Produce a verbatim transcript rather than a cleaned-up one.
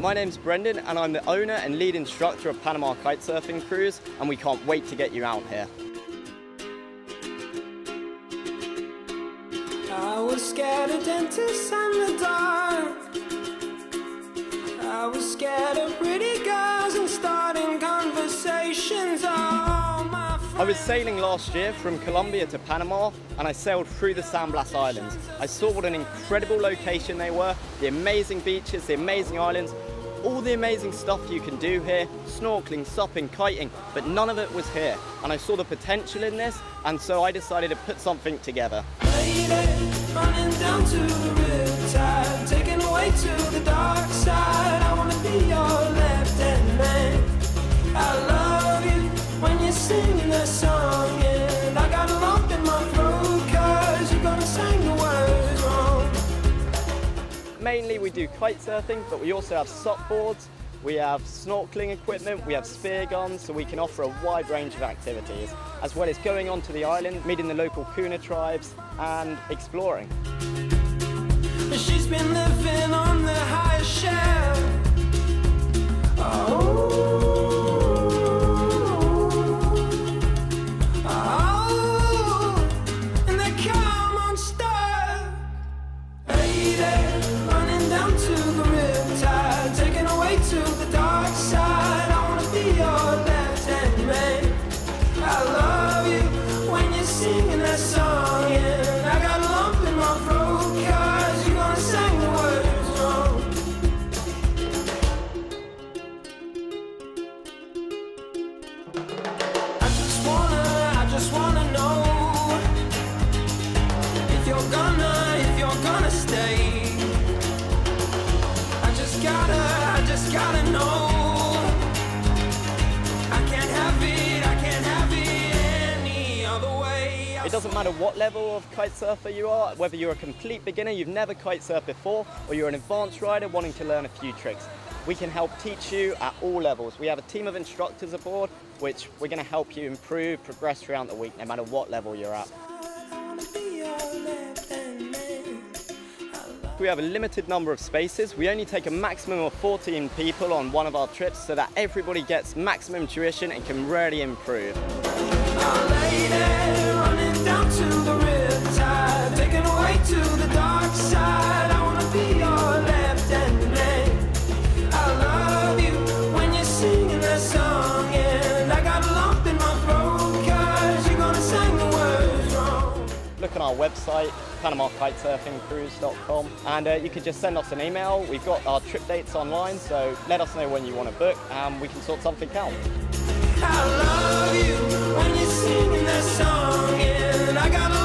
My name's Brendan and I'm the owner and lead instructor of Panama Kitesurfing Cruise, and we can't wait to get you out here. I was scared of dentists and the dark. I was scared of pretty girls and starting conversations. Oh, my friend. I was sailing last year from Colombia to Panama, and I sailed through the San Blas Islands. I saw what an incredible location they were, the amazing beaches, the amazing islands, all the amazing stuff you can do here, snorkeling, supping, kiting, but none of it was here. And I saw the potential in this, and so I decided to put something together. Lady, running down to the riptide, taken away to the dark side. I wanna be your left-hand man. I love you when you're singing that song, and I got a lump in my throat 'cause you're gonna sing the words wrong. Mainly we do kite surfing, but we also have sup boards, we have snorkeling equipment, we have spear guns, so we can offer a wide range of activities, as well as going onto the island, meeting the local Kuna tribes and exploring. She's been living on the high shelf. Oh, oh, and they come unstuck. Lady, running down to the riptide, taken away to the dark side. I wanna be your left-hand man. I love you when you're singing that song, and I got a lump in my throat 'cause you're gonna sing the words wrong. I just wanna, I just wanna know if you're gonna, if you're gonna stay. I just gotta, I just gotta know. I can't have it, I can't have it any other way. It doesn't matter what level of kite surfer you are, whether you're a complete beginner, you've never kite surfed before, or you're an advanced rider wanting to learn a few tricks. We can help teach you at all levels. We have a team of instructors aboard, which we're going to help you improve, progress throughout the week, no matter what level you're at. We have a limited number of spaces. We only take a maximum of fourteen people on one of our trips so that everybody gets maximum tuition and can really improve. Our lady, running down to the riptide, taken away to the dark side. I wanna be your left-hand man. I love you when you're singing that song, and I got a lump in my throat 'cause you're gonna sing the words wrong. Look on our website, Panama Kitesurfing Cruise dot com, and uh, you can just send us an email. We've got our trip dates online, so let us know when you want to book and we can sort something out. I love you when you're singing that song, and I got a